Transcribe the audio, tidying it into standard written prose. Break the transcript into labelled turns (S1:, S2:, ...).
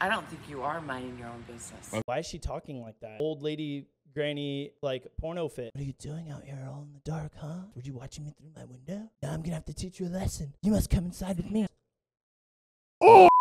S1: I don't think you are minding your own business.
S2: Why is she talking like that? Old lady, granny, like porno fit. What are you doing out here all in the dark, huh? Were you watching me through my window? Now I'm gonna have to teach you a lesson. You must come inside with me.